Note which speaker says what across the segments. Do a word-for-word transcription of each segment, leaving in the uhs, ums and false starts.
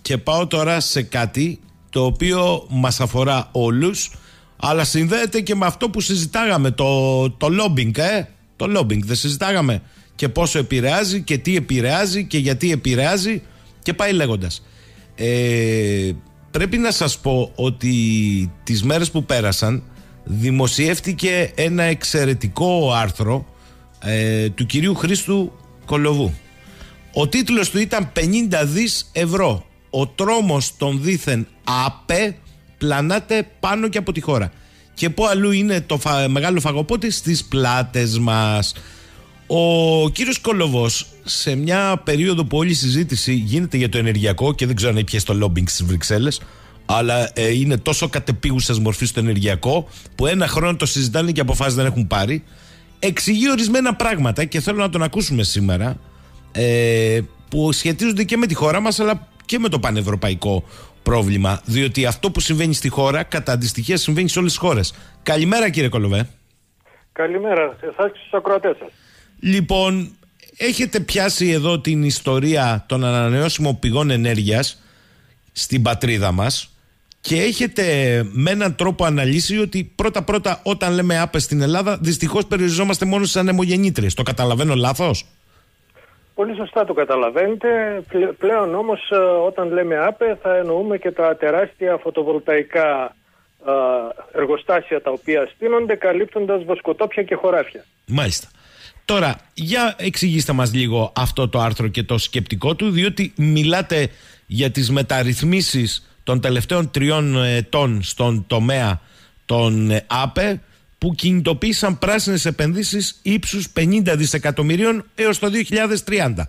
Speaker 1: Και πάω τώρα σε κάτι το οποίο μας αφορά όλους, αλλά συνδέεται και με αυτό που συζητάγαμε, το, το lobbying, ε? Το lobbying δεν συζητάγαμε? Και πόσο επηρεάζει και τι επηρεάζει και γιατί επηρεάζει και πάει λέγοντας. Ε, πρέπει να σας πω ότι τις μέρες που πέρασαν δημοσιεύτηκε ένα εξαιρετικό άρθρο ε, του κυρίου Χρήστου Κολοβού. Ο τίτλος του ήταν πενήντα δις ευρώ. Ο τρόμος των δήθεν ΑΠΕ πλανάται πάνω και από τη χώρα. Και πού αλλού είναι το φα... μεγάλο φαγοπότη? Στις πλάτες μας. Ο κύριος Κολοβός, σε μια περίοδο που όλη η συζήτηση γίνεται για το ενεργειακό, και δεν ξέρω αν έχει πιέσει το λόμπινγκ στις Βρυξέλλες, αλλά ε, είναι τόσο κατεπίγουσας μορφής το ενεργειακό που ένα χρόνο το συζητάνε και αποφάσεις δεν έχουν πάρει, εξηγεί ορισμένα πράγματα και θέλω να τον ακούσουμε σήμερα, ε, που σχετίζονται και με τη χώρα μας αλλά και με το πανευρωπαϊκό πρόβλημα, διότι αυτό που συμβαίνει στη χώρα κατά αντιστοιχεία συμβαίνει σε όλες τις χώρες. Καλημέρα κύριε Κολοβέ.
Speaker 2: Καλημέρα σε εσάς και στους ακροατές σας.
Speaker 1: Λοιπόν, έχετε πιάσει εδώ την ιστορία των ανανεώσιμων πηγών ενέργειας στην πατρίδα μας και έχετε με έναν τρόπο αναλύσει ότι πρώτα-πρώτα όταν λέμε ΑΠΕ στην Ελλάδα δυστυχώς περιοριζόμαστε μόνο στις ανεμογεννήτριες. Το καταλαβαίνω λάθος?
Speaker 2: Πολύ σωστά το καταλαβαίνετε. Πλέον όμως όταν λέμε ΑΠΕ θα εννοούμε και τα τεράστια φωτοβολταϊκά εργοστάσια τα οποία στείνονται καλύπτοντας βοσκοτόπια και χωράφια.
Speaker 1: Μάλιστα. Τώρα, για εξηγήστε μας λίγο αυτό το άρθρο και το σκεπτικό του, διότι μιλάτε για τις μεταρρυθμίσεις των τελευταίων τριών ετών στον τομέα των ΑΠΕ που κινητοποίησαν πράσινες επενδύσεις ύψους πενήντα δισεκατομμυρίων έως το δύο χιλιάδες τριάντα.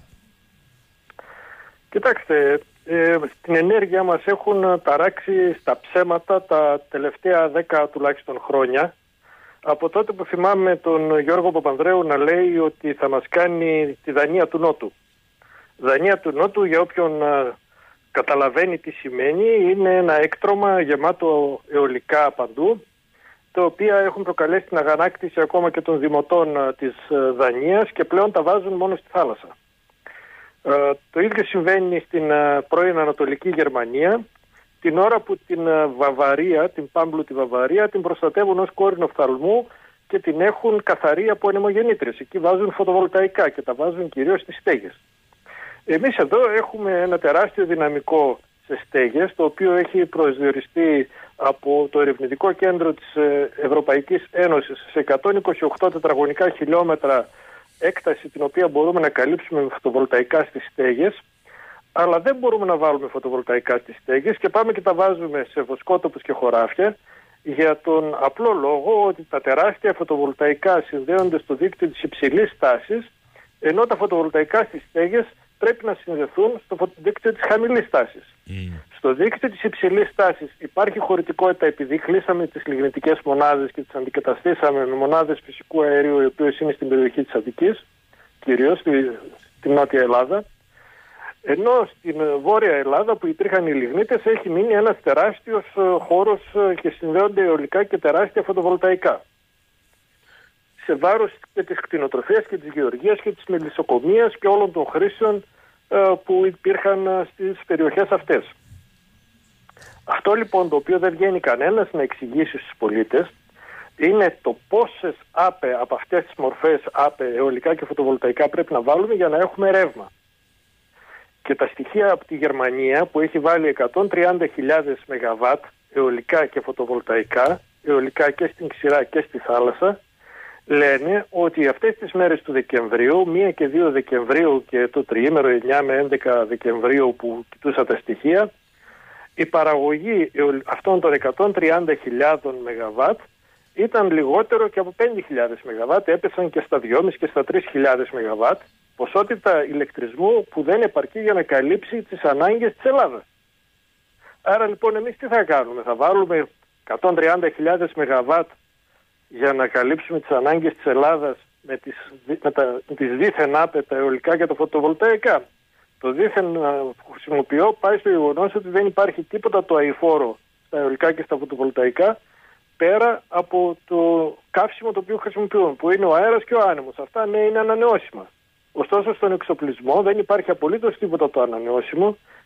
Speaker 2: Κοιτάξτε, ε, στην ενέργεια μας έχουν ταράξει στα ψέματα τα τελευταία δέκα τουλάχιστον χρόνια. Από τότε που θυμάμαι τον Γιώργο Παπανδρέου να λέει ότι θα μας κάνει τη Δανία του Νότου. Δανία του Νότου, για όποιον α, καταλαβαίνει τι σημαίνει, είναι ένα έκτρωμα γεμάτο αιωλικά παντού, τα οποία έχουν προκαλέσει την αγανάκτηση ακόμα και των δημοτών α, της α, Δανίας και πλέον τα βάζουν μόνο στη θάλασσα. Α, το ίδιο συμβαίνει στην α, πρώην Ανατολική Γερμανία, την ώρα που την Βαβαρία, την πάμπλουτη Βαβαρία, την προστατεύουν ως κόρηνο φθαλμού και την έχουν καθαρή από ανεμογεννήτριες. Εκεί βάζουν φωτοβολταϊκά και τα βάζουν κυρίως στις στέγες. Εμείς εδώ έχουμε ένα τεράστιο δυναμικό σε στέγες, το οποίο έχει προσδιοριστεί από το Ερευνητικό Κέντρο της Ευρωπαϊκής Ένωσης σε εκατόν είκοσι οκτώ τετραγωνικά χιλιόμετρα έκταση, την οποία μπορούμε να καλύψουμε με φωτοβολταϊκά στις στέγες. Αλλά δεν μπορούμε να βάλουμε φωτοβολταϊκά στις στέγες και πάμε και τα βάζουμε σε βοσκότοπους και χωράφια για τον απλό λόγο ότι τα τεράστια φωτοβολταϊκά συνδέονται στο δίκτυο της υψηλής τάσης, ενώ τα φωτοβολταϊκά στις στέγες πρέπει να συνδεθούν στο δίκτυο της χαμηλής τάσης. Mm. Στο δίκτυο της υψηλής τάσης υπάρχει χωρητικότητα επειδή κλείσαμε τις λιγνητικές μονάδες και τις αντικαταστήσαμε με μονάδες φυσικού αερίου, οι οποίες είναι στην περιοχή της Αττικής, κυρίως στη, στη Νότια Ελλάδα. Ενώ στην Βόρεια Ελλάδα που υπήρχαν οι λιγνίτες έχει μείνει ένας τεράστιος χώρος και συνδέονται αιωλικά και τεράστια φωτοβολταϊκά. Σε βάρος και της κτηνοτροφίας και της γεωργίας και της μελισσοκομείας και όλων των χρήσεων που υπήρχαν στις περιοχές αυτές. Αυτό λοιπόν το οποίο δεν βγαίνει κανένας να εξηγήσει στους πολίτες είναι το πόσες ΑΠΕ από αυτές τις μορφές ΑΠΕ, αιωλικά και φωτοβολταϊκά πρέπει να βάλουμε για να έχουμε ρεύμα. Και τα στοιχεία από τη Γερμανία που έχει βάλει εκατόν τριάντα χιλιάδες μεγαβάτ αιωλικά και φωτοβολταϊκά, αιωλικά και στην ξηρά και στη θάλασσα, λένε ότι αυτές τις μέρες του Δεκεμβρίου, μία και δύο Δεκεμβρίου και το τριήμερο εννιά με έντεκα Δεκεμβρίου που κοιτούσα τα στοιχεία, η παραγωγή αυτών των εκατόν τριάντα χιλιάδων μεγαβάτ ήταν λιγότερο και από πέντε χιλιάδες μεγαβάτ, έπεσαν και στα δυόμισι και στα τρεις χιλιάδες μεγαβάτ, ποσότητα ηλεκτρισμού που δεν επαρκεί για να καλύψει τις ανάγκες της Ελλάδας. Άρα λοιπόν εμείς τι θα κάνουμε, θα βάλουμε εκατόν τριάντα χιλιάδες μεγαβάτ για να καλύψουμε τις ανάγκες της Ελλάδας με τις, με τα, με τις δίθεν ΑΠΕ, τα αιωλικά και τα φωτοβολταϊκά. Το δίθεν που χρησιμοποιώ πάει στο γεγονός ότι δεν υπάρχει τίποτα το αειφόρο στα αιωλικά και στα φωτοβολταϊκά πέρα από το καύσιμο το οποίο χρησιμοποιούν, που είναι ο αέρας και ο άνεμος. Αυτά ναι είναι ανανεώσιμα. Ωστόσο στον εξοπλισμό δεν υπάρχει απολύτως τίποτα το ανανεώσιμο,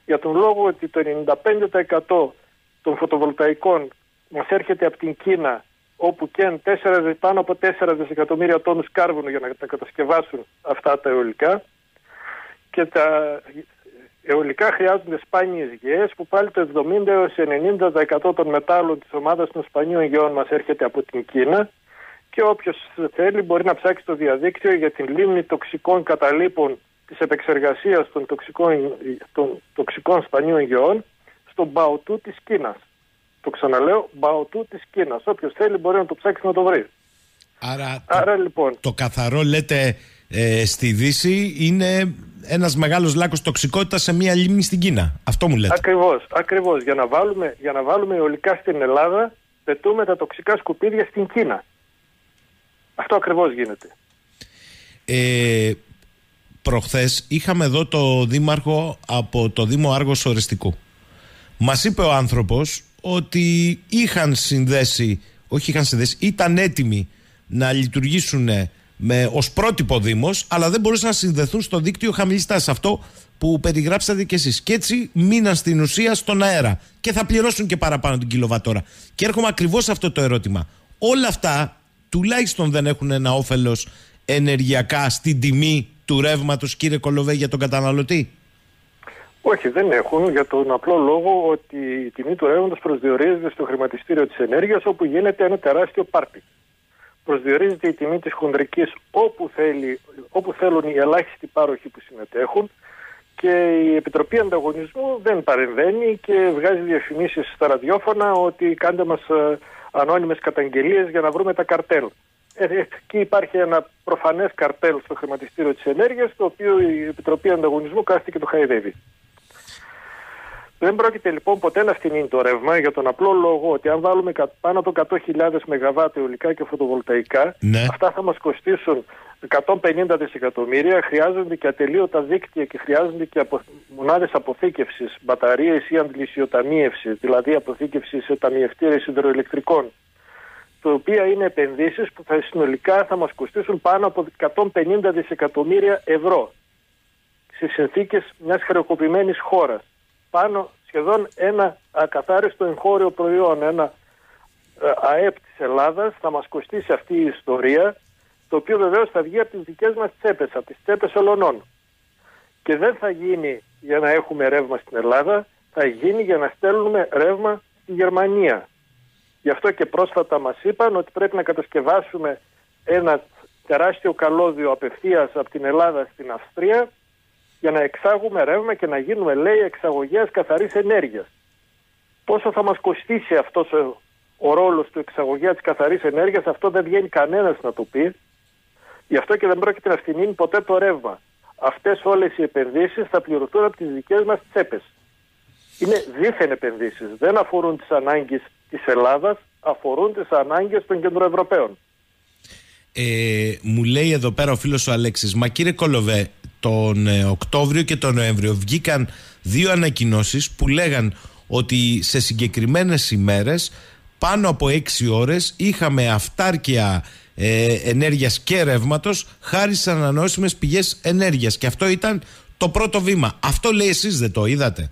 Speaker 2: για τον λόγο ότι το ενενήντα πέντε τοις εκατό των φωτοβολταϊκών μας έρχεται από την Κίνα, όπου καίν πάνω από τέσσερα δισεκατομμύρια τόνους κάρβουνου για να τα κατασκευάσουν αυτά τα αιωλικά, και τα αιωλικά χρειάζονται σπάνιες γεές, που πάλι το εβδομήντα έως ενενήντα τοις εκατό των μετάλλων της ομάδας των σπανίων γεών μας έρχεται από την Κίνα, και όποιος θέλει μπορεί να ψάξει στο διαδίκτυο για την λίμνη τοξικών καταλήπων της επεξεργασίας των τοξικών, των τοξικών σπανίων γεών στον Μπαοτού της Κίνας. Το ξαναλέω, Μπαοτού της Κίνας. Όποιος θέλει μπορεί να το ψάξει να το βρει.
Speaker 1: Άρα,
Speaker 2: Άρα
Speaker 1: το,
Speaker 2: λοιπόν,
Speaker 1: το καθαρό, λέτε, ε, στη Δύση είναι ένας μεγάλος λάκκος τοξικότητας σε μια λίμνη στην Κίνα. Αυτό μου λέτε.
Speaker 2: Ακριβώς, ακριβώς. Για να βάλουμε, για να βάλουμε αιωλικά στην Ελλάδα, πετούμε τα τοξικά σκουπίδια στην Κίνα. Αυτό ακριβώς γίνεται.
Speaker 1: Ε, προχθές είχαμε εδώ το δήμαρχο από το Δήμο Άργος Ορεστικού. Μας είπε ο άνθρωπος ότι είχαν συνδέσει, όχι είχαν συνδέσει, ήταν έτοιμοι να λειτουργήσουν με, ως πρότυπο δήμος, αλλά δεν μπορούσαν να συνδεθούν στο δίκτυο χαμηλής τάσης, αυτό που περιγράψατε κι εσείς. Και έτσι μείναν στην ουσία στον αέρα και θα πληρώσουν και παραπάνω την κιλοβατόρα. Και έρχομαι ακριβώς σε αυτό το ερώτημα. Όλα αυτά τουλάχιστον δεν έχουν ένα όφελος ενεργειακά στην τιμή του ρεύματος, κύριε Κολοβέ, για τον καταναλωτή?
Speaker 2: Όχι, δεν έχουν, για τον απλό λόγο ότι η τιμή του ρεύματος προσδιορίζεται στο χρηματιστήριο της ενέργειας, όπου γίνεται ένα τεράστιο πάρτι. Προσδιορίζεται η τιμή της χονδρικής όπου, θέλει, όπου θέλουν οι ελάχιστοι πάροχοι που συμμετέχουν, και η Επιτροπή Ανταγωνισμού δεν παρεμβαίνει και βγάζει διαφημίσεις στα ραδιόφωνα ότι κάντε μας ανώνυμες καταγγελίες για να βρούμε τα καρτέλ. Εκεί υπάρχει ένα προφανές καρτέλ στο χρηματιστήριο της ενέργειας, το οποίο η Επιτροπή Ανταγωνισμού κάθεται και το χαϊδεύει. Δεν πρόκειται λοιπόν ποτέ να φτηνίνει το ρεύμα, για τον απλό λόγο ότι αν βάλουμε πάνω από εκατό χιλιάδες μεγαβάτ αιωλικά και φωτοβολταϊκά, ναι, αυτά θα μας κοστίσουν εκατόν πενήντα δισεκατομμύρια, χρειάζονται και ατελείωτα δίκτυα και χρειάζονται και απο... μονάδες αποθήκευσης, μπαταρίες ή αντλησιοταμίευσης, δηλαδή αποθήκευση σε ταμιευτήρες υδροηλεκτρικών, τα οποία είναι επενδύσεις που θα συνολικά θα μας κοστίσουν πάνω από εκατόν πενήντα δισεκατομμύρια ευρώ στις συνθήκες μιας χρεοκοπημένης χώρας. Πάνω σχεδόν ένα ακαθάριστο εγχώριο προϊόν, ένα ΑΕΠ της Ελλάδας θα μας κοστίσει αυτή η ιστορία, το οποίο βεβαίως θα βγει από τις δικές μας τσέπες, από τις τσέπες ολονών. Και δεν θα γίνει για να έχουμε ρεύμα στην Ελλάδα, θα γίνει για να στέλνουμε ρεύμα στη Γερμανία. Γι' αυτό και πρόσφατα μας είπαν ότι πρέπει να κατασκευάσουμε ένα τεράστιο καλώδιο απευθείας από την Ελλάδα στην Αυστρία, για να εξάγουμε ρεύμα και να γίνουμε, λέει, εξαγωγέας καθαρής ενέργειας. Πόσο θα μας κοστίσει αυτός ο, ο ρόλος του εξαγωγέα της καθαρής ενέργειας, αυτό δεν βγαίνει κανένας να το πει. Γι' αυτό και δεν πρόκειται να φτηνίνει ποτέ το ρεύμα. Αυτές όλες οι επενδύσεις θα πληρωθούν από τις δικές μας τσέπες. Είναι δίθεν επενδύσεις. Δεν αφορούν τις ανάγκες της Ελλάδας, αφορούν τις ανάγκες των Κεντροευρωπαίων.
Speaker 1: Ε, μου λέει εδώ πέρα ο φίλος ο Αλέξης, μα κύριε Κολοβέ, τον ε, Οκτώβριο και τον Νοέμβριο βγήκαν δύο ανακοινώσεις που λέγαν ότι σε συγκεκριμένες ημέρες πάνω από έξι ώρες είχαμε αυτάρκεια ε, ενέργειας και ρεύματος χάρη στις ανανεώσιμες πηγές ενέργειας, και αυτό ήταν το πρώτο βήμα. Αυτό, λέει, εσείς δεν το είδατε?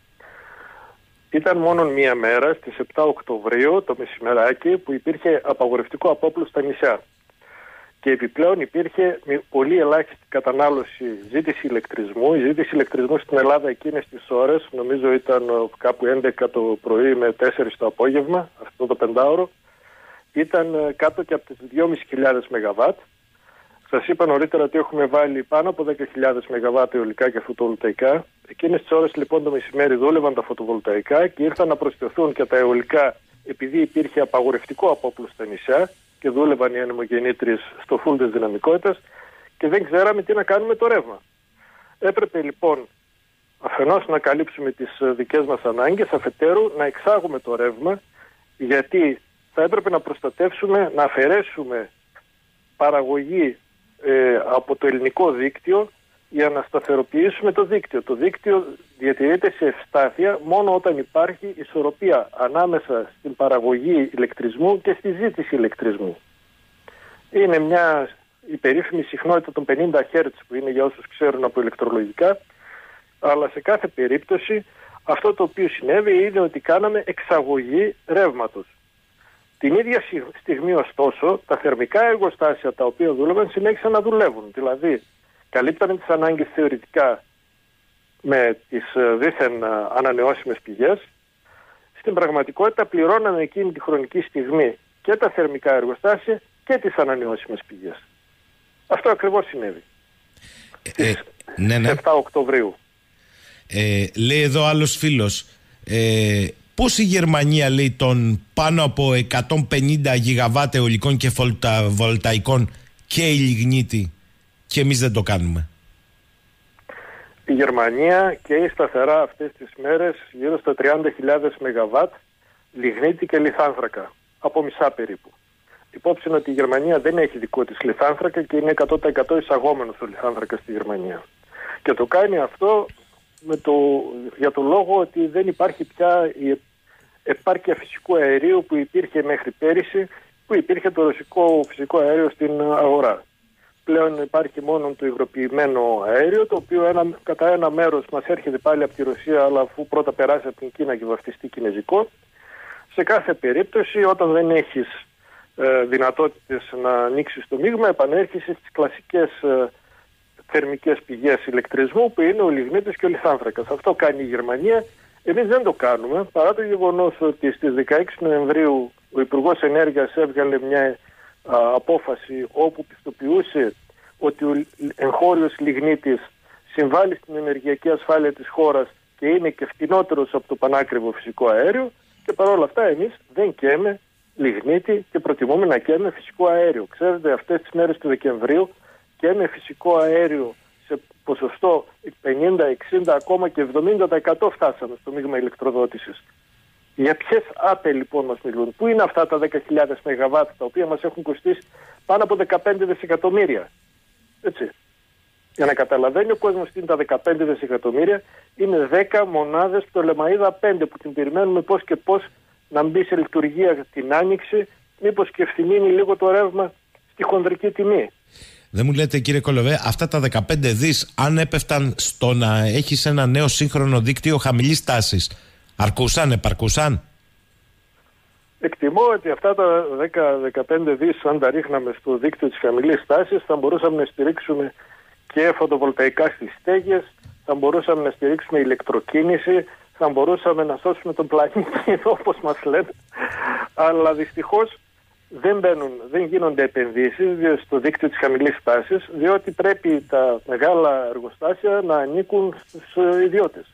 Speaker 2: Ήταν μόνο μία μέρα, στις επτά Οκτωβρίου το μεσημεράκι, που υπήρχε απαγορευτικό απόπλου στα νησιά. Και επιπλέον υπήρχε πολύ ελάχιστη κατανάλωση, ζήτηση ηλεκτρισμού. Η ζήτηση ηλεκτρισμού στην Ελλάδα εκείνες τις ώρες, νομίζω ήταν κάπου έντεκα το πρωί με τέσσερις το απόγευμα, αυτό το πεντάωρο, ήταν κάτω και από τις δυόμισι χιλιάδες μεγαβάτ. Σας είπα νωρίτερα ότι έχουμε βάλει πάνω από δέκα χιλιάδες μεγαβάτ αιωλικά και φωτοβολταϊκά. Εκείνες τις ώρες λοιπόν το μεσημέρι δούλευαν τα φωτοβολταϊκά και ήρθαν να προσθεθούν και τα αιωλικά, επειδή υπήρχε απαγορευτικό απόπλου στα νησιά και δούλευαν οι ανεμογεννήτριες στο φουλ της δυναμικότητας και δεν ξέραμε τι να κάνουμε το ρεύμα. Έπρεπε λοιπόν αφενός να καλύψουμε τις δικές μας ανάγκες, αφετέρου να εξάγουμε το ρεύμα, γιατί θα έπρεπε να προστατεύσουμε, να αφαιρέσουμε παραγωγή ε, από το ελληνικό δίκτυο για να σταθεροποιήσουμε το δίκτυο. Το δίκτυο διατηρείται σε ευστάθεια μόνο όταν υπάρχει ισορροπία ανάμεσα στην παραγωγή ηλεκτρισμού και στη ζήτηση ηλεκτρισμού. Είναι μια η περίφημη συχνότητα των πενήντα χερτζ που είναι, για όσους ξέρουν από ηλεκτρολογικά, Αλλά σε κάθε περίπτωση αυτό το οποίο συνέβη είναι ότι κάναμε εξαγωγή ρεύματος. Την ίδια στιγμή ωστόσο τα θερμικά εργοστάσια τα οποία δούλευαν συνέχισαν να δουλεύουν. Δηλαδή καλύπτανε τις ανάγκες θεωρητικά με τις δίθεν ανανεώσιμες πηγές. Στην πραγματικότητα πληρώναμε εκείνη τη χρονική στιγμή και τα θερμικά εργοστάσια και τις ανανεώσιμες πηγές. Αυτό ακριβώς συνέβη. Ε, ε, ναι, ναι. επτά Οκτωβρίου.
Speaker 1: Ε, λέει εδώ άλλος φίλος, ε, πώς η Γερμανία λέει των πάνω από εκατόν πενήντα γιγαβάτ αιωλικών και φωτοβολταϊκών και η λιγνίτη και εμείς δεν το κάνουμε?
Speaker 2: Η Γερμανία καίει σταθερά αυτές τις μέρες γύρω στα τριάντα χιλιάδες μεγαβάτ λιγνίτη και λιθάνθρακα, από μισά περίπου. Υπόψη είναι ότι η Γερμανία δεν έχει δικό της λιθάνθρακα και είναι εκατό τοις εκατό εισαγόμενος ο λιθάνθρακα στη Γερμανία. Και το κάνει αυτό με το, για το λόγο ότι δεν υπάρχει πια η επάρκεια φυσικού αερίου που υπήρχε μέχρι πέρυσι, που υπήρχε το ρωσικό φυσικό αέριο στην αγορά. Πλέον υπάρχει μόνο το υγροποιημένο αέριο, το οποίο ένα, κατά ένα μέρος μας έρχεται πάλι από τη Ρωσία, αλλά αφού πρώτα περάσει από την Κίνα και βαφτιστεί κινέζικο. Σε κάθε περίπτωση, όταν δεν έχεις ε, δυνατότητες να ανοίξεις το μείγμα, επανέρχεσαι στις κλασικές ε, θερμικές πηγές ηλεκτρισμού, που είναι ο λιγνίτης και ο λιθάνθρακας. Αυτό κάνει η Γερμανία. Εμείς δεν το κάνουμε, παρά το γεγονός ότι στις δεκαέξι Νοεμβρίου ο Υπουργός Ενέργειας έβγαλε μια α, απόφαση όπου πιστοποιούσε ότι ο εγχώριος λιγνίτης συμβάλλει στην ενεργειακή ασφάλεια της χώρας και είναι και φτηνότερος από το πανάκριβο φυσικό αέριο, και παρόλα αυτά εμείς δεν καίμε λιγνίτη και προτιμούμε να καίμε φυσικό αέριο. Ξέρετε, αυτές τις μέρες του Δεκεμβρίου καίμε φυσικό αέριο σε ποσοστό πενήντα, εξήντα, ακόμα και εβδομήντα τοις εκατό φτάσαμε στο μείγμα ηλεκτροδότησης. Για ποιες άπε λοιπόν μας μιλούν? Πού είναι αυτά τα δέκα χιλιάδες μεγαβάτ τα οποία μας έχουν κοστίσει πάνω από δεκαπέντε δισεκατομμύρια? Έτσι. Για να καταλαβαίνει ο κόσμος τι είναι τα δεκαπέντε δισεκατομμύρια, είναι δέκα μονάδες πτολεμαΐδα πέντε που την περιμένουμε πώς και πώς να μπει σε λειτουργία την Άνοιξη, μήπως και ευθυμίνει λίγο το ρεύμα στη χονδρική τιμή.
Speaker 1: Δεν μου λέτε, κύριε Κολοβέ, αυτά τα δεκαπέντε δις αν έπεφταν στο να έχεις ένα νέο σύγχρονο δίκτυο χαμηλής τάσης, αρκούσαν, επαρκούσαν?
Speaker 2: Εκτιμώ ότι αυτά τα δέκα με δεκαπέντε δις αν τα ρίχναμε στο δίκτυο της χαμηλής τάσης θα μπορούσαμε να στηρίξουμε και φωτοβολταϊκά στις στέγες, θα μπορούσαμε να στηρίξουμε ηλεκτροκίνηση, θα μπορούσαμε να σώσουμε τον πλανήτη όπως μας λένε. Αλλά δυστυχώς δεν, μπαίνουν, δεν γίνονται επενδύσεις στο δίκτυο της χαμηλής τάσης, διότι πρέπει τα μεγάλα εργοστάσια να ανήκουν στους ιδιώτες.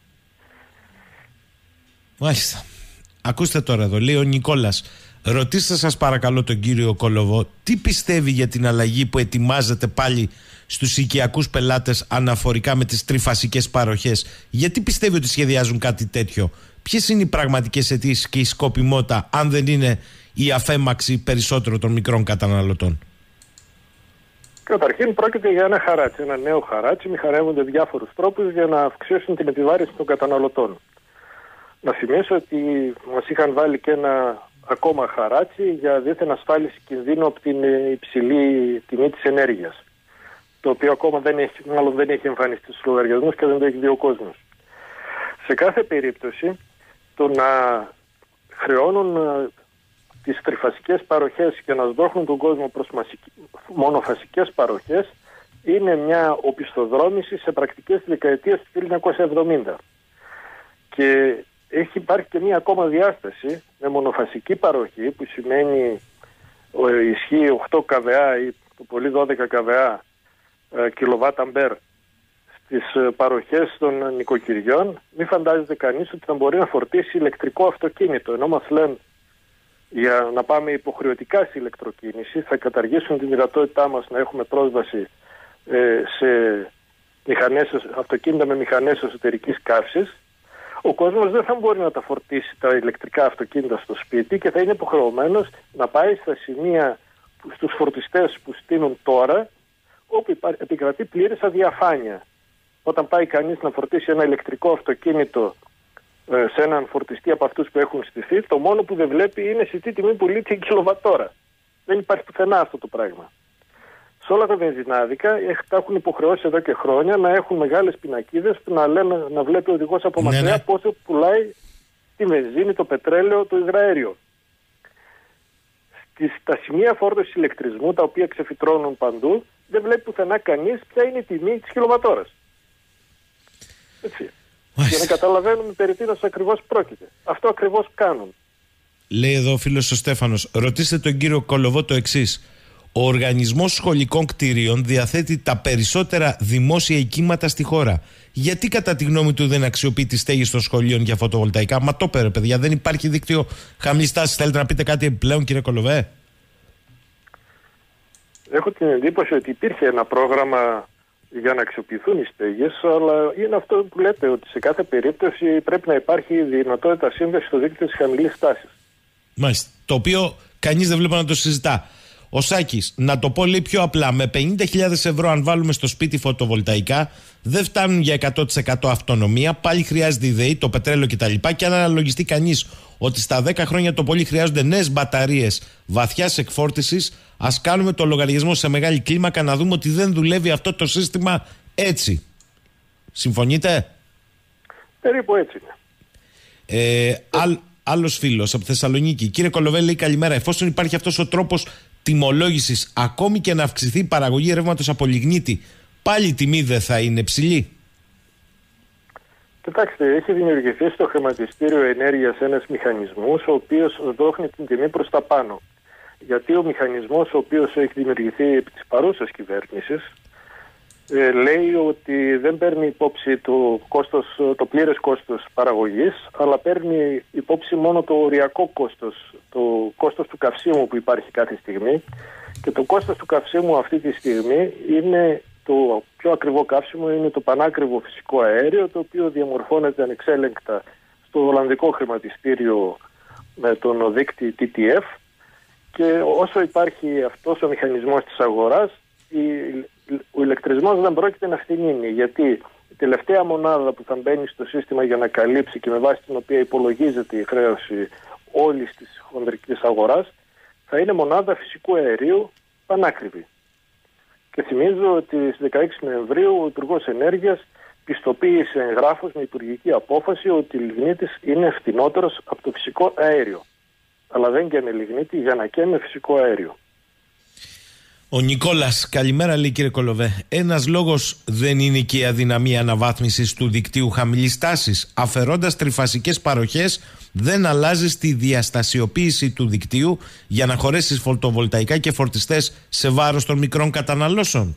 Speaker 1: Μάλιστα. Ακούστε τώρα εδώ, λέει ο Νικόλας. Ρωτήστε σας παρακαλώ τον κύριο Κολοβό τι πιστεύει για την αλλαγή που ετοιμάζεται πάλι στους οικιακούς πελάτες αναφορικά με τις τριφασικές παροχές. Γιατί πιστεύει ότι σχεδιάζουν κάτι τέτοιο? Ποιες είναι οι πραγματικές αιτήσεις και η σκοπιμότητα, αν δεν είναι η αφέμαξη περισσότερο των μικρών καταναλωτών?
Speaker 2: Καταρχήν πρόκειται για ένα χαράτσι, ένα νέο χαράτσι. Μηχανεύονται διάφορους τρόπους για να αυξήσουν την επιβάρυνση των καταναλωτών. Να θυμίσω ότι μας είχαν βάλει και ένα ακόμα χαράτσι για δίθεν ασφάλιση κινδύνου από την υψηλή τιμή της ενέργειας, το οποίο ακόμα δεν έχει, μάλλον δεν έχει εμφανιστεί στους λογαριασμούς και δεν το έχει δει ο κόσμος. Σε κάθε περίπτωση, το να χρεώνουν τις τριφασικές παροχές και να σδώχνουν τον κόσμο προς μονοφασικές παροχές είναι μια οπισθοδρόμηση σε πρακτικές της δεκαετίας του χίλια εννιακόσια εβδομήντα. Και έχει υπάρχει και μια ακόμα διάσταση με μονοφασική παροχή, που σημαίνει ισχύει οκτώ καβεά ή το πολύ δώδεκα καβεά κιλοβάτ αμπέρ στις παροχές των νοικοκυριών. Μην φαντάζεται κανείς ότι θα μπορεί να φορτίσει ηλεκτρικό αυτοκίνητο, ενώ μας λένε για να πάμε υποχρεωτικά στη ηλεκτροκίνηση, θα καταργήσουν τη δυνατότητά μας να έχουμε πρόσβαση ε, σε μηχανές, αυτοκίνητα με μηχανές εσωτερικής καύσης. Ο κόσμος δεν θα μπορεί να τα φορτίσει τα ηλεκτρικά αυτοκίνητα στο σπίτι και θα είναι υποχρεωμένος να πάει στα σημεία, στους φορτιστές που στείνουν τώρα, όπου επικρατεί πλήρης αδιαφάνεια. Όταν πάει κανείς να φορτίσει ένα ηλεκτρικό αυτοκίνητο σε έναν φορτιστή από αυτούς που έχουν στηθεί, το μόνο που δεν βλέπει είναι σε τι τιμή πουλείται η κιλοβατόρα. Δεν υπάρχει πουθενά αυτό το πράγμα. σε όλα τα βενζινάδικα τα έχουν υποχρεώσει εδώ και χρόνια να έχουν μεγάλες πινακίδες που να, λένε, να βλέπει ο οδηγός από μακριά ναι, ναι. πόσο πουλάει τη βενζίνη, το πετρέλαιο, το υγραέριο. Στις, τα σημεία φόρτωσης ηλεκτρισμού, τα οποία ξεφυτρώνουν παντού, δεν βλέπει πουθενά κανείς ποια είναι η τιμή της κιλοβατόρας. Έτσι. Για να καταλαβαίνουμε περί τίνος ακριβώς πρόκειται. Αυτό ακριβώς κάνουν.
Speaker 1: Λέει εδώ ο φίλος ο Στέφανος, ρωτήστε τον κύριο Κολοβό το εξής. Ο Οργανισμός Σχολικών Κτηρίων διαθέτει τα περισσότερα δημόσια οικήματα στη χώρα. Γιατί κατά τη γνώμη του δεν αξιοποιεί τις στέγες των σχολείων για φωτοβολταϊκά? Μα το πέρα, παιδιά, δεν υπάρχει δίκτυο χαμηλής τάσης. Θέλετε να πείτε κάτι επιπλέον, κύριε Κολοβέ?
Speaker 2: Έχω την εντύπωση ότι υπήρχε ένα πρόγραμμα για να αξιοποιηθούν οι στέγες, αλλά είναι αυτό που λέτε, ότι σε κάθε περίπτωση πρέπει να υπάρχει δυνατότητα σύνδεση στο δίκτυο της χαμηλής τάσης.
Speaker 1: Μάλιστα. Το οποίο κανείς δεν βλέπει να το συζητά. Ο Σάκης, να το πω λίγο πιο απλά, με πενήντα χιλιάδες ευρώ αν βάλουμε στο σπίτι φωτοβολταϊκά, δεν φτάνουν για εκατό τοις εκατό αυτονομία, πάλι χρειάζεται η ΔΕΗ, το πετρέλαιο κτλ. Και αν αναλογιστεί κανείς ότι στα δέκα χρόνια το πολύ χρειάζονται νέες μπαταρίες βαθιάς εκφόρτισης, ας κάνουμε το λογαριασμό σε μεγάλη κλίμακα να δούμε ότι δεν δουλεύει αυτό το σύστημα έτσι. Συμφωνείτε?
Speaker 2: Περίπου έτσι είναι.
Speaker 1: Ε, άλλ, άλλος φίλος από Θεσσαλονίκη. Κύριε Κολοβέ, λέει καλημέρα. Εφόσον υπάρχει αυτός ο τρόπος τιμολόγησης, ακόμη και να αυξηθεί η παραγωγή ρεύματος από λιγνίτη, πάλι η τιμή δεν θα είναι ψηλή?
Speaker 2: Κοιτάξτε, έχει δημιουργηθεί στο χρηματιστήριο ενέργειας ένας μηχανισμός ο οποίος δόχνει την τιμή προς τα πάνω. Γιατί ο μηχανισμός ο οποίος έχει δημιουργηθεί επί της παρούσας κυβέρνησης ε, λέει ότι δεν παίρνει υπόψη το, κόστος, το πλήρες κόστος παραγωγής, αλλά παίρνει υπόψη μόνο το οριακό κόστος, το κόστος του καυσίμου που υπάρχει κάθε στιγμή, και το κόστος του καυσίμου αυτή τη στιγμή είναι το πιο ακριβό καύσιμο, είναι το πανάκριβο φυσικό αέριο, το οποίο διαμορφώνεται ανεξέλεγκτα στο Ολλανδικό χρηματιστήριο με τον δείκτη τι τι εφ, και όσο υπάρχει αυτός ο μηχανισμός της αγοράς, η, ο ηλεκτρισμός δεν πρόκειται να φθηνίνει, γιατί η τελευταία μονάδα που θα μπαίνει στο σύστημα για να καλύψει και με βάση την οποία υπολογίζεται η χρέωση όλης της χονδρικής αγοράς θα είναι μονάδα φυσικού αερίου πανάκριβη. Και θυμίζω ότι στις δεκαέξι Νοεμβρίου ο Υπουργός Ενέργειας πιστοποίησε εγγράφος με υπουργική απόφαση ότι η λιγνίτης είναι φθηνότερος από το φυσικό αέριο. Αλλά δεν καίμε λιγνίτη για να καίμε φυσικό αέριο.
Speaker 1: Ο Νικόλας, καλημέρα, λέει κύριε Κολοβέ. Ένας λόγος δεν είναι και η αδυναμία αναβάθμισης του δικτύου χαμηλής τάσης. Αφαιρώντας τριφασικές παροχές, δεν αλλάζεις τη διαστασιοποίηση του δικτύου για να χωρέσεις φωτοβολταϊκά και φορτιστές σε βάρος των μικρών καταναλώσεων.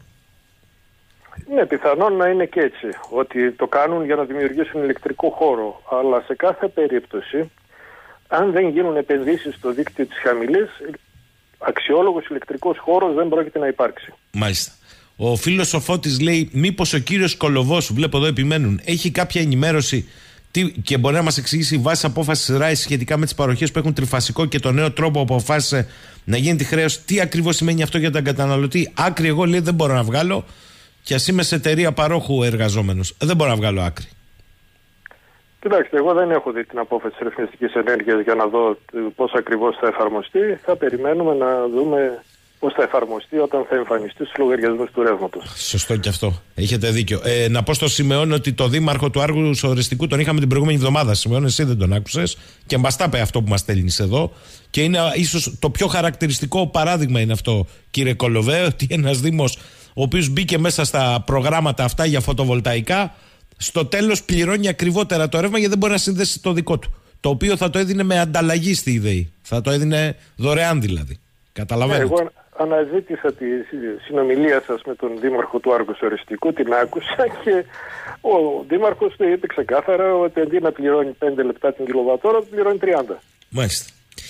Speaker 2: Ναι, πιθανόν να είναι και έτσι. Ότι το κάνουν για να δημιουργήσουν ηλεκτρικό χώρο. Αλλά σε κάθε περίπτωση, αν δεν γίνουν επενδύσεις στο δίκτυο της χαμηλής, αξιόλογος ηλεκτρικός χώρος δεν πρόκειται να υπάρξει.
Speaker 1: Μάλιστα. Ο φίλος ο Φώτης λέει, μήπως ο κύριος Κολοβός, βλέπω εδώ επιμένουν, έχει κάποια ενημέρωση τι, και μπορεί να μας εξηγήσει βάσει απόφασης ΡΑΙ σχετικά με τις παροχές που έχουν τριφασικό και το νέο τρόπο που αποφάσισε να γίνει τη χρέωση. Τι ακριβώς σημαίνει αυτό για τον καταναλωτή? Άκρη, εγώ λέει δεν μπορώ να βγάλω, και ας είμαι σε εταιρεία παρόχου εργαζόμενος. Δεν μπορώ να βγάλω άκρη.
Speaker 2: Κοιτάξτε, εγώ δεν έχω δει την απόφαση της ρυθμιστικής ενέργειας για να δω πώς ακριβώς θα εφαρμοστεί. Θα περιμένουμε να δούμε πώς θα εφαρμοστεί όταν θα εμφανιστεί στους λογαριασμούς του ρεύματος.
Speaker 1: Σωστό και αυτό. Έχετε δίκιο. Ε, να πω στο Σιμεών ότι το δήμαρχο του Άργους Οριστικού τον είχαμε την προηγούμενη εβδομάδα. Σιμεών, εσύ δεν τον άκουσες και μας τα είπε αυτό που μας στέλνεις εδώ. Και είναι ίσως το πιο χαρακτηριστικό παράδειγμα είναι αυτό, κύριε Κολοβέ, ότι ένας δήμος ο οποίος μπήκε μέσα στα προγράμματα αυτά για φωτοβολταϊκά, στο τέλος πληρώνει ακριβότερα το ρεύμα γιατί δεν μπορεί να συνδέσει το δικό του. Το οποίο θα το έδινε με ανταλλαγή στη ΔΕΗ. Θα το έδινε δωρεάν δηλαδή. Καταλαβαίνετε.
Speaker 2: Εγώ αναζήτησα τη συνομιλία σας με τον δήμαρχο του Άργους Οριστικού, την άκουσα και ο δήμαρχος του είπε ξεκάθαρα ότι αντί να πληρώνει πέντε λεπτά την κιλοβατόρα, πληρώνει τριάντα.
Speaker 1: Μάλιστα.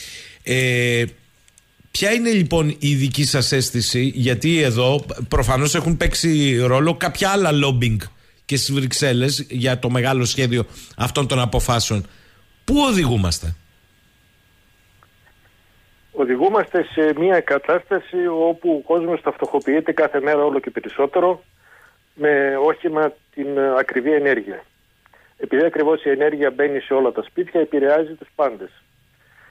Speaker 1: Ε, ποια είναι λοιπόν η δική σας αίσθηση, γιατί εδώ προφανώς έχουν παίξει ρόλο κάποια άλλα lobbying και στις Βρυξέλλες για το μεγάλο σχέδιο αυτών των αποφάσεων. Πού οδηγούμαστε?
Speaker 2: Οδηγούμαστε σε μια κατάσταση όπου ο κόσμος ταυτοχοποιείται κάθε μέρα όλο και περισσότερο με όχημα την ακριβή ενέργεια. Επειδή ακριβώς η ενέργεια μπαίνει σε όλα τα σπίτια, επηρεάζει τους πάντες.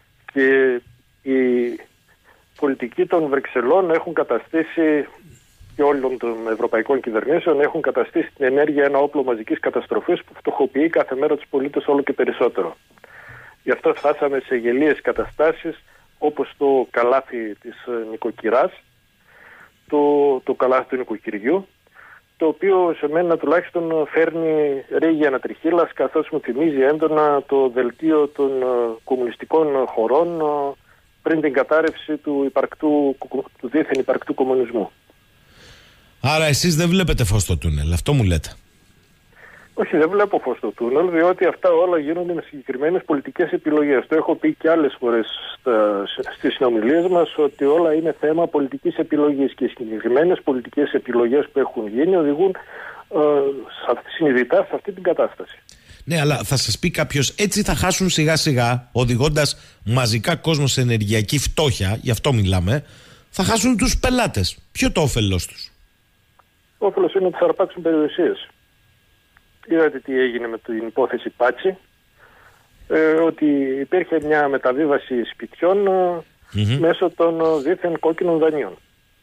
Speaker 2: Και οι πολιτικοί των Βρυξελών έχουν καταστήσει και όλων των ευρωπαϊκών κυβερνήσεων έχουν καταστήσει την ενέργεια ένα όπλο μαζικής καταστροφής που φτωχοποιεί κάθε μέρα τους πολίτες όλο και περισσότερο. Γι' αυτό φτάσαμε σε γελίες καταστάσεις όπως το καλάθι της νοικοκυράς, το, το καλάθι του νοικοκυριού, το οποίο σε μένα τουλάχιστον φέρνει ρίγη ανατριχύλας, καθώς μου θυμίζει έντονα το δελτίο των κομμουνιστικών χωρών πριν την κατάρρευση του, υπαρκτού, του δίθεν υπαρκτού κομμουνισμού.
Speaker 1: Άρα εσείς δεν βλέπετε φως στο τούνελ, αυτό μου λέτε?
Speaker 2: Όχι, δεν βλέπω φως στο τούνελ, διότι αυτά όλα γίνονται με συγκεκριμένες πολιτικές επιλογές. Το έχω πει και άλλες φορές στα, στις συνομιλίες μας, ότι όλα είναι θέμα πολιτικής επιλογής και οι συγκεκριμένες πολιτικές επιλογές που έχουν γίνει οδηγούν ε, συνειδητά σε αυτή την κατάσταση.
Speaker 1: Ναι, αλλά θα σας πει κάποιος, έτσι θα χάσουν σιγά σιγά, οδηγώντας μαζικά κόσμο σε ενεργειακή φτώχεια, γι' αυτό μιλάμε, θα χάσουν τους πελάτες. Ποιο το όφελος τους?
Speaker 2: Ο όφελος είναι ότι θα αρπάξουν περιουσίες. Είδατε τι έγινε με την υπόθεση Πάτσι, ε, ότι υπήρχε μια μεταβίβαση σπιτιών ε, mm-hmm. μέσω των ε, δίθεν κόκκινων δανείων.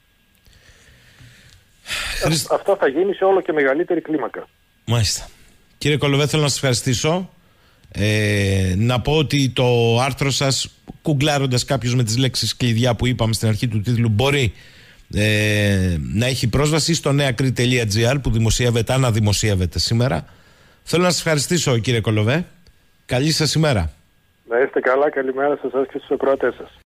Speaker 2: Χρυσ... Αυτό θα γίνει σε όλο και μεγαλύτερη κλίμακα.
Speaker 1: Μάλιστα. Κύριε Κολοβέ, θέλω να σας ευχαριστήσω. Ε, να πω ότι το άρθρο σας, κουγκλάροντας κάποιος με τις λέξεις κλειδιά που είπαμε στην αρχή του τίτλου, μπορεί ε, να έχει πρόσβαση στο νεακρή τελεία τζι άρ που δημοσιεύεται, αναδημοσιεύεται σήμερα. Θέλω να σας ευχαριστήσω, κύριε Κολοβέ. Καλή σας ημέρα.
Speaker 2: Να είστε καλά, καλημέρα σε εσάς και στους ακροατές σας.